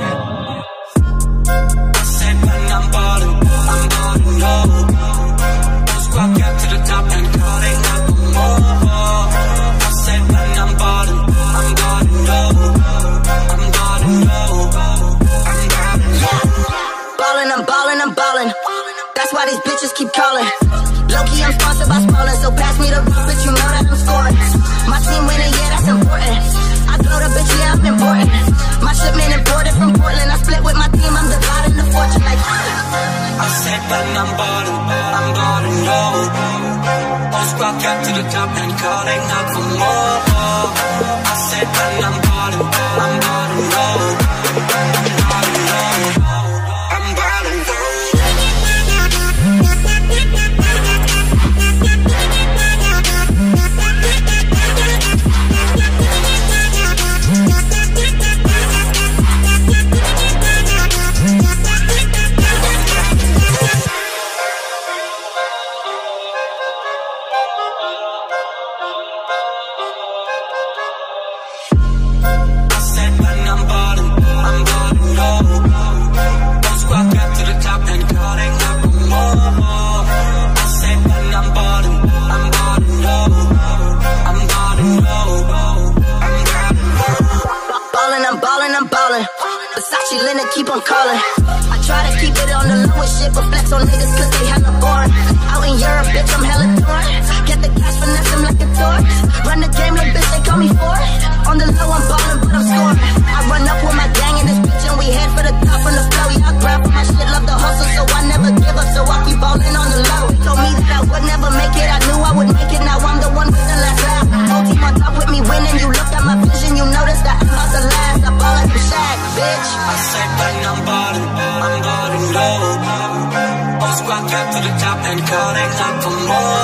I said when I'm ballin', low. Squad cap to the top and calling out for more. I said when I'm ballin', low. I'm ballin' low. I'm ballin'. That's why these bitches keep calling. Low-key, I'm sponsored by Spalding, so pass me the rock, bitch, you know that I'm scoring. My team winning, yeah, that's important. I blow the bitch, yeah, I'm important. My shipment imported from Portland. I split with my team, I'm dividing the fortune like I said when I'm ballin' low. Squad cap to the top and calling out for more. I said when I'm ballin' low. I'm ballin' low. I'm ballin'. Versace linen keep on calling. I try to keep it on the low and shit, but flex on niggas cause they hella boring. Out in Europe, bitch, I'm hella torn. Get the cash, finesse them like a tour. Run the game like bitch, they call me for it. On the low, I'm ballin', but I'm scoring. I run up with my gang in this bitch and we head for the top on the flow. Yeah, I grab for my shit, love the hustle, so I never give up. So I keep ballin' on the low. They told me that I would never make it, I knew I would make it. Now I'm the one with the last laugh. Whole team on top with me winning. You look at my vision, you notice that I'm about to last. I ball like a Shaq, bitch. I said when I'm ballin' low. Squad cap to the top and calling out for more.